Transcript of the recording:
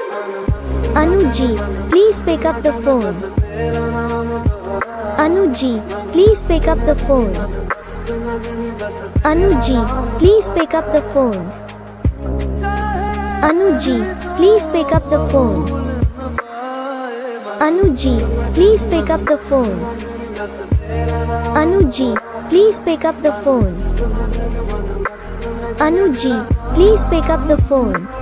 Anuji, please pick up the phone. Anuji, please pick up the phone. Anuji, please pick up the phone. Anuji, please pick up the phone. Anuji, please pick up the phone. Anuji, please pick up the phone. Anuji, please pick up the phone.